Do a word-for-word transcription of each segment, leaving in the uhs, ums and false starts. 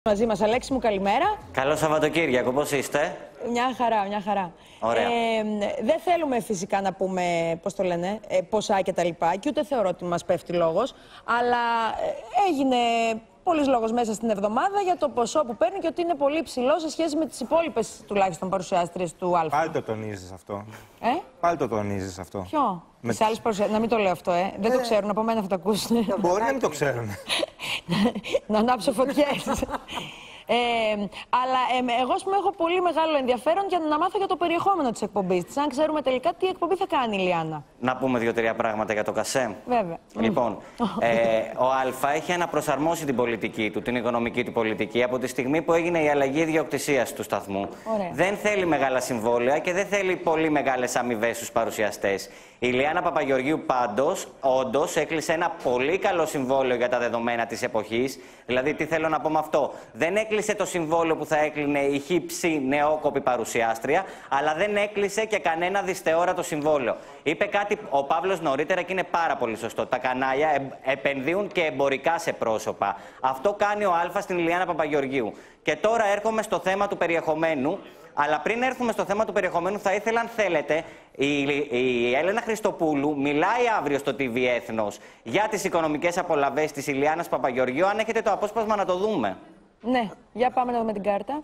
Μαζί μας, Αλέξη μου, καλημέρα. Καλό Σαββατοκύριακο, πώς είστε? Μια χαρά, μια χαρά. Ωραία. Ε, δεν θέλουμε φυσικά να πούμε, πώς το λένε, ποσά και τα λοιπά, και ούτε θεωρώ ότι μας πέφτει λόγος, αλλά έγινε πολλής λόγος μέσα στην εβδομάδα για το ποσό που παίρνει και ότι είναι πολύ ψηλό σε σχέση με τις υπόλοιπες τουλάχιστον παρουσιάστριες του Α. Πάλι το τονίζεις αυτό. Ε? Πάλι το τονίζεις αυτό. Ποιο? Με... Τις άλλες παρουσιάστριες. Να μην το λέω αυτό, ε. Δεν ε... το ξέρουν, από μένα θα το ακούσουν. Μπορεί να μην το ξέρουν. Να ανάψω φωτιές. Ε, αλλά ε, εγώ πούμε, έχω πολύ μεγάλο ενδιαφέρον για να μάθω για το περιεχόμενο της εκπομπής της. Αν ξέρουμε τελικά τι εκπομπή θα κάνει η Λιάννα. Να πούμε δύο-τρία πράγματα για το Κασέ. Βέβαια. Λοιπόν, ε, ο Α έχει αναπροσαρμόσει την πολιτική του, την οικονομική του πολιτική, από τη στιγμή που έγινε η αλλαγή ιδιοκτησίας του σταθμού. Ωραία. Δεν θέλει μεγάλα συμβόλαια και δεν θέλει πολύ μεγάλες αμοιβές στους παρουσιαστές. Η Λιάννα Παπαγεωργίου πάντως, όντως, έκλεισε ένα πολύ καλό συμβόλαιο για τα δεδομένα της εποχής. Δηλαδή, τι θέλω να πω με αυτό. Δεν έκλεισε το συμβόλαιο που θα έκλεινε η χύψη νεόκοπη παρουσιάστρια, αλλά δεν έκλεισε και κανένα δυσθεόρατο συμβόλαιο. Είπε κάτι ο Παύλος νωρίτερα και είναι πάρα πολύ σωστό. Τα κανάλια επενδύουν και εμπορικά σε πρόσωπα. Αυτό κάνει ο Α στην Λιάννα Παπαγεωργίου. Και τώρα έρχομαι στο θέμα του περιεχομένου. Αλλά πριν έρθουμε στο θέμα του περιεχομένου, θα ήθελα, αν θέλετε, η, η Έλενα Χριστοπούλου μιλάει αύριο στο τι βι Έθνος για τις οικονομικές απολαβές της Ηλιάννας Παπαγεωργίου. Αν έχετε το απόσπασμα να το δούμε. Ναι, για πάμε να δούμε την κάρτα.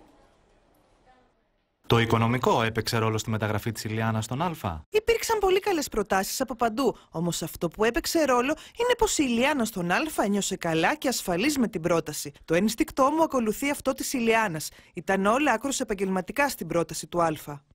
Το οικονομικό έπαιξε ρόλο στη μεταγραφή της Ηλιάννας στον Α. Υπήρξαν πολύ καλές προτάσεις από παντού. Όμως αυτό που έπαιξε ρόλο είναι πως η Ηλιάννα στον Α ένιωσε καλά και ασφαλής με την πρόταση. Το ένστικτό μου ακολουθεί αυτό της Ηλιάννας. Ήταν όλα άκρως επαγγελματικά στην πρόταση του Α.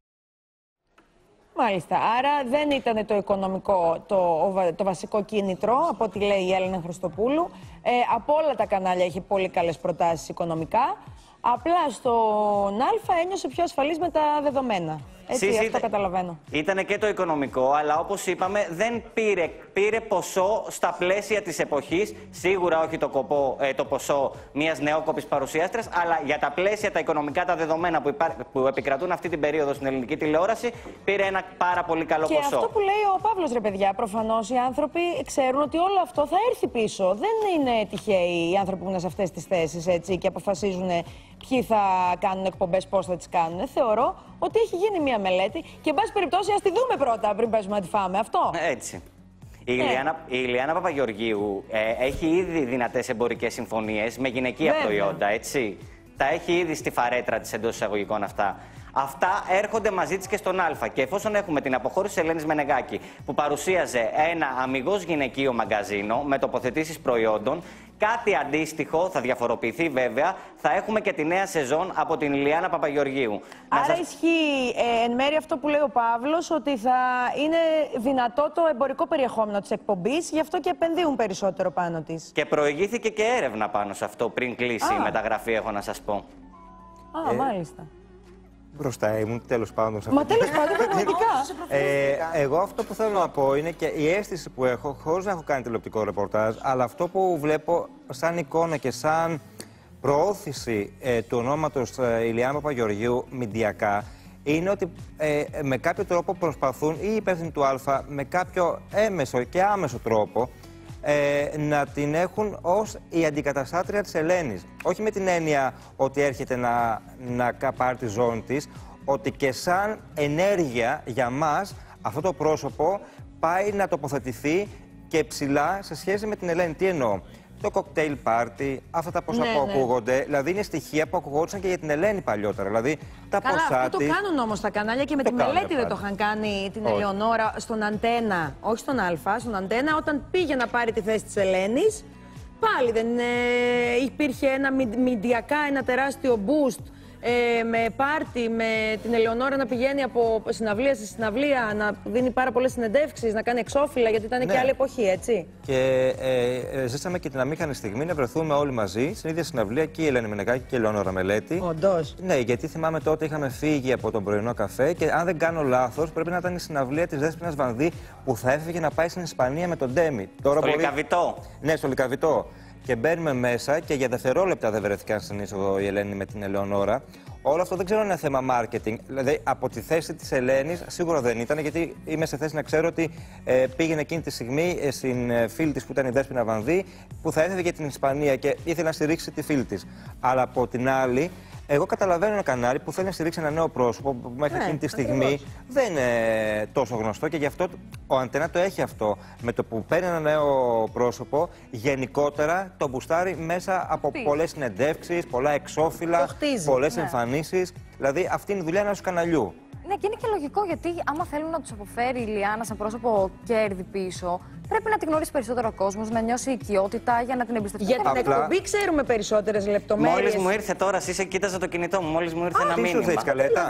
Μάλιστα. Άρα δεν ήταν το οικονομικό το, το βασικό κίνητρο, από ό,τι λέει η Έλενα Χριστοπούλου. Ε, από όλα τα κανάλια έχει πολύ καλές προτάσεις οικονομικά. Απλά στον Α ένιωσε πιο ασφαλής με τα δεδομένα. Έτσι, Σύση, αυτό ήταν, καταλαβαίνω. Ήτανε και το οικονομικό, αλλά όπως είπαμε δεν πήρε, πήρε ποσό στα πλαίσια της εποχής. Σίγουρα όχι το, κοπό, ε, το ποσό μιας νεόκοπης παρουσιάστριας, αλλά για τα πλαίσια, τα οικονομικά, τα δεδομένα που, υπά, που επικρατούν αυτή την περίοδο στην ελληνική τηλεόραση, πήρε ένα πάρα πολύ καλό και ποσό. Και αυτό που λέει ο Παύλος, ρε παιδιά, προφανώς οι άνθρωποι ξέρουν ότι όλο αυτό θα έρθει πίσω. Δεν είναι τυχαίοι οι άνθρωποι που είναι σε αυτές τις θέσεις, έτσι, και αποφασίζουν ποιοι θα κάνουν εκπομπές, πώς θα τις κάνουν. Θεωρώ ότι έχει γίνει μια μελέτη και, εν πάση περιπτώσει, ας τη δούμε πρώτα πριν πέσουμε να τη φάμε. Αυτό. Έτσι. Η Ηλιάννα, η Ηλιάννα Παπαγεωργίου ε, έχει ήδη δυνατές εμπορικές συμφωνίες με γυναικεία Βέβαια. προϊόντα, έτσι. Τα έχει ήδη στη φαρέτρα της, εντός εισαγωγικών αυτά. Αυτά έρχονται μαζί της και στον Α. Και εφόσον έχουμε την αποχώρηση της Ελένης Μενεγάκη, που παρουσίαζε ένα αμιγώς γυναικείο μαγκαζίνο με τοποθετήσεις προϊόντων, κάτι αντίστοιχο, θα διαφοροποιηθεί βέβαια, θα έχουμε και τη νέα σεζόν από την Ηλιάννα Παπαγεωργίου. Άρα σας... ισχύει ε, εν μέρει αυτό που λέει ο Παύλος, ότι θα είναι δυνατό το εμπορικό περιεχόμενο της εκπομπής, γι' αυτό και επενδύουν περισσότερο πάνω της. Και προηγήθηκε και έρευνα πάνω σε αυτό πριν κλείσει Α. η μεταγραφή, έχω να σας πω. Α, ε... μάλιστα. Μπροστά ήμουν, τέλος πάντων. Μα τέλος πάντων, πραγματικά. ε, εγώ αυτό που θέλω να πω είναι και η αίσθηση που έχω, χωρίς να έχω κάνει τηλεοπτικό ρεπορτάζ, αλλά αυτό που βλέπω σαν εικόνα και σαν προώθηση ε, του ονόματος ε, Ηλιάννα Παπαγεωργίου μηντιακά, είναι ότι ε, με κάποιο τρόπο προσπαθούν οι υπεύθυνοι του Α με κάποιο έμεσο και άμεσο τρόπο Ε, να την έχουν ως η αντικαταστάτρια της Ελένης. Όχι με την έννοια ότι έρχεται να, να πάρει τη ζώνη της, ότι και σαν ενέργεια για μας αυτό το πρόσωπο πάει να τοποθετηθεί και ψηλά σε σχέση με την Ελένη. Τι εννοώ? Το κοκτέιλ πάρτι, αυτά τα ποσά ναι, που ναι. ακούγονται, δηλαδή είναι στοιχεία που ακουγόντουσαν και για την Ελένη παλιότερα. Δηλαδή τα Καλά, ποσά αυτό της... το κάνουν όμως τα κανάλια και με το τη μελέτη κάνουν, δεν το είχαν κάνει την όχι. Ελεονόρα στον Αντένα, όχι στον Α, στον Αντένα, όταν πήγε να πάρει τη θέση της Ελένης. Πάλι δεν ε, υπήρχε ένα μηντιακά, ένα τεράστιο boost ε, με πάρτι, με την Ελεονόρα να πηγαίνει από συναυλία σε συναυλία, να δίνει πάρα πολλές συνεντεύξεις, να κάνει εξώφυλλα, γιατί ήταν ναι. και άλλη εποχή, έτσι. Και ε, ε, ζήσαμε και την αμήχανη στιγμή να βρεθούμε όλοι μαζί στην ίδια συναυλία, και η Ελένη Μενεγάκη και η Ελεονόρα Μελέτη. Όντως. Ναι, γιατί θυμάμαι τότε είχαμε φύγει από τον πρωινό καφέ και αν δεν κάνω λάθος, πρέπει να ήταν η συναυλία της Δέσποινας Βανδύ που θα έφυγε να πάει στην Ισπανία με τον Ντέμι. Στο μπορεί... Λικαβητό. Ναι, στο Λικαβητό. και μπαίνουμε μέσα και για δευτερόλεπτα δεν βρέθηκαν στην είσοδο η Ελένη με την Ελεονόρα. Όλο αυτό δεν ξέρω αν είναι θέμα marketing. Δηλαδή, από τη θέση της Ελένης σίγουρα δεν ήταν, γιατί είμαι σε θέση να ξέρω ότι ε, πήγαινε εκείνη τη στιγμή ε, στην ε, φίλη της που ήταν η Δέσποινα Βανδύ, που θα έφευγε για την Ισπανία και ήθελε να στηρίξει τη φίλη της. Αλλά από την άλλη, εγώ καταλαβαίνω ένα κανάλι που θέλει να στηρίξει ένα νέο πρόσωπο που μέχρι Ναι, εκείνη τη στιγμή ακριβώς. δεν είναι τόσο γνωστό και γι' αυτό ο Αντένα το έχει αυτό. Με το που παίρνει ένα νέο πρόσωπο, γενικότερα το μπουστάρει μέσα από πολλές συνεντεύξεις, πολλά εξώφυλλα, Το χτίζει. πολλές Ναι. εμφανίσεις. Δηλαδή αυτή είναι η δουλειά ενός καναλιού. Ναι, και είναι και λογικό, γιατί άμα θέλουν να τους αποφέρει η Λιάννα σαν πρόσωπο κέρδη πίσω, πρέπει να την γνωρίσει περισσότερο ο κόσμος, να νιώσει οικειότητα για να την εμπιστευτεί. Για την Απλά- εκπομπή ξέρουμε περισσότερες λεπτομέρειες. Μόλις μου ήρθε τώρα, εσύ κοίταζα το κινητό μου, μόλις μου ήρθε ένα Τι σου μήνυμα. ήρθε η σκαλέτα?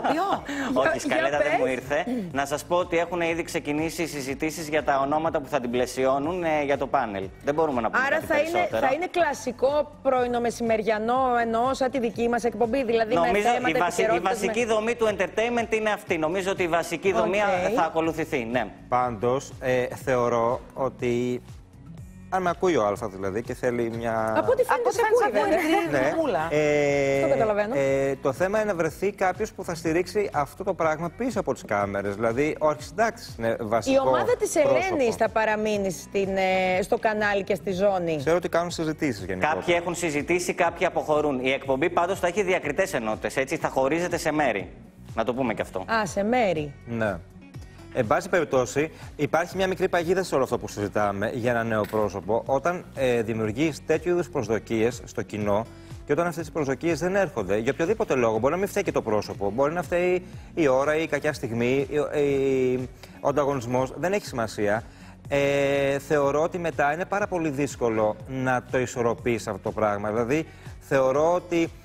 Όχι, η Για σκαλέτα δεν πες. μου ήρθε. Να σας πω ότι έχουν ήδη ξεκινήσει οι συζητήσεις για τα ονόματα που θα την πλαισιώνουν ε, για το πάνελ. Δεν μπορούμε να πούμε Άρα κάτι θα είναι, περισσότερα. θα είναι κλασικό πρωινό μεσημεριανό, εννοώ σαν τη δική μας εκπομπή, δηλαδή Νομίζω με η, θέματα βασι- η επικαιρότητας, βασική με... δομή του entertainment είναι αυτή. Νομίζω ότι η βασική δομή Οκ. θα ακολουθηθεί. Ναι. Πάντως, ε, θεωρώ ότι. Αν με ακούει ο Α δηλαδή και θέλει μια. Από ό,τι Από φαίνεται ό,τι σε φαίνεται ακούει, σε ακούει, βέβαια. είναι Ναι. Μούλα. Ε, Αυτό καταλαβαίνω. ε, το θέμα είναι να βρεθεί κάποιο που θα στηρίξει αυτό το πράγμα πίσω από τις κάμερες. Δηλαδή, ο αρχισυντάκτης είναι βασικό. Η ομάδα της πρόσωπο. Ελένης θα παραμείνει στην, ε, στο κανάλι και στη ζώνη. Ξέρω ότι κάνουν συζητήσεις γενικότερα. Κάποιοι έχουν συζητήσει, κάποιοι αποχωρούν. Η εκπομπή πάντως θα έχει διακριτές ενότητες. Έτσι θα χωρίζεται σε μέρη. Να το πούμε και αυτό. Α, σε μέρη. Ναι. Εν πάση περιπτώσει, υπάρχει μια μικρή παγίδα σε όλο αυτό που συζητάμε για ένα νέο πρόσωπο. Όταν ε, δημιουργείς τέτοιου είδους προσδοκίες στο κοινό και όταν αυτές οι προσδοκίες δεν έρχονται, για οποιοδήποτε λόγο, μπορεί να μην φταίει και το πρόσωπο, μπορεί να φταίει η ώρα ή η κακιά στιγμή, η, η, ο ανταγωνισμός, δεν έχει σημασία. Ε, θεωρώ ότι μετά είναι πάρα πολύ δύσκολο να το ισορροπείς αυτό το πράγμα. Δηλαδή, θεωρώ ότι